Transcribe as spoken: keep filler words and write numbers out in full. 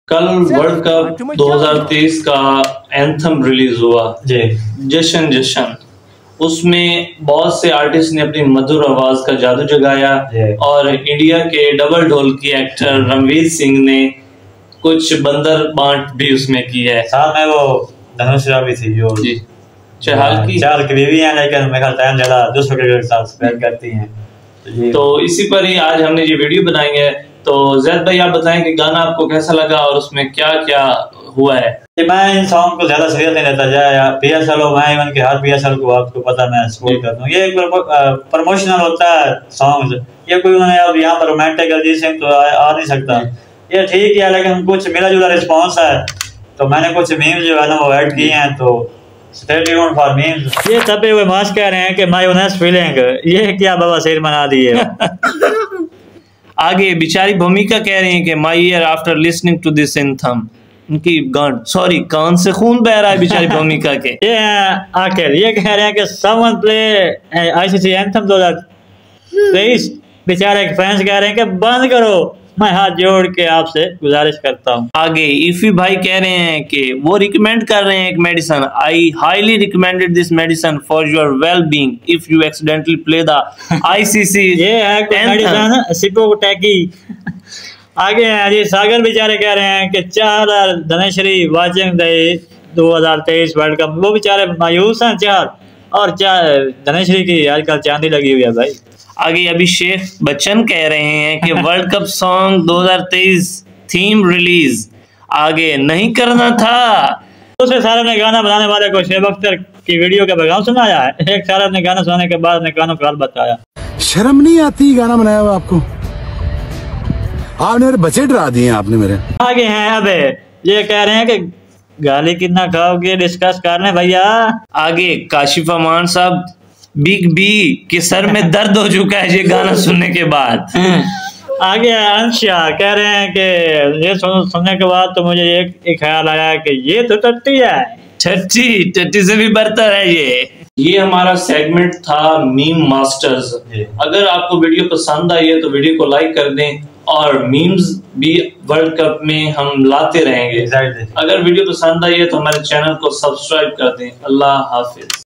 कल world cup दो हज़ार तेईस का एंथम रिलीज हुआ जी, जशन जशन। उसमें बहुत से आर्टिस्ट ने अपनी मधुर आवाज का जादू जगाया और इंडिया के डबल ढोल की एक्टर रणवीर सिंह ने कुछ बंदर बांट भी उसमें की है। साथ में वो धनुषा भी थी जो जी चहल की चहल की बीवी है, लेकिन मेरा टाइम ज्यादा दूसरों के साथ स्पेंड करती हैं। तो, तो इसी पर ही आज हमने ये वीडियो बनाई है। तो जैद भाई आप बताएं कि गाना आपको कैसा लगा और उसमें क्या क्या हुआ है। मैं इन सॉन्ग को ज्यादा सीरियस नहीं लेता, जाए पी एस एल हो, मैं इवन के हर पी एस एल को आपको पता मैं सपोर्ट करता हूँ। ये एक प्रमोशनल होता है सॉन्ग, ये कोई उन्होंने अब यहाँ पर रोमांटिक अरिजीत सिंह तो आ, आ नहीं सकता। ये ठीक है, लेकिन कुछ मिला जुला रिस्पॉन्स है, तो मैंने कुछ मीम्स जो है ना वो ऐड किए हैं। तो स्टे ट्यून्ड फॉर मीम्स। ये तबे हुए मास कह रहे हैं कि माय ऑनेस्ट फीलिंग, ये क्या बाबा शेर मना दिए। आगे बेचारी भूमिका कह रहे हैं कि my ear after listening to this anthem, उनकी गान सॉरी कान से खून बह रहा है बेचारी भूमिका के। ये आखिर ये कह रहे हैं कि समवन प्ले आईसीसी एंथम दो हज़ार तेईस। बेचारे फैंस कह रहे हैं कि बंद करो, मैं हाथ जोड़ के आपसे गुजारिश करता हूँ। आगे इफी भाई कह रहे हैं कि वो रिकमेंड कर रहे हैं एक medicine, I highly recommended this medicine for your well being if you accidentally play the ICC. ये है मेडिसिन सिपोटैकी। आगे हैं जी सागर बेचारे कह रहे हैं कि चार धनेश्वरी वाचिंग द दो हज़ार तेईस वर्ल्ड कप, वो बेचारे मायूस हैं चार, और चार धनेश्वरी की आजकल चांदी लगी हुई है भाई। आगे अभिषेक बच्चन कह रहे हैं कि वर्ल्ड कप सॉन्ग दो हज़ार तेईस थीम रिलीज आगे नहीं करना था। दूसरे साहब ने गाना बनाने वाले को शेब अख्तर की वीडियो का पैगाम सुनाया है। एक साहब ने गाना सुनाने के बाद ने कानों का हाल बताया। शर्म नहीं आती गाना बनाया हुआ आपको? आपने मेरे बच्चे डरा दिए आपने मेरे। आगे हैं अब ये कह रहे हैं कि गाली कितना खाओगे डिस्कस कर रहे भैया। आगे काशिफ अमान साहब बिग बी के सर में दर्द हो चुका है ये गाना सुनने के बाद। आगे अंशा कह रहे हैं कि ये सुन, सुनने के बाद तो मुझे एक, एक ख्याल आया कि ये तो टट्टी है, टट्टी टट्टी से भी बरतर है ये। ये हमारा सेगमेंट था मीम मास्टर्स। अगर आपको वीडियो पसंद आई है तो वीडियो को लाइक कर दें और मीम्स भी वर्ल्ड कप में हम लाते रहेंगे। exactly. अगर वीडियो पसंद आई है तो हमारे चैनल को सब्सक्राइब कर दें। अल्लाह हाफिज।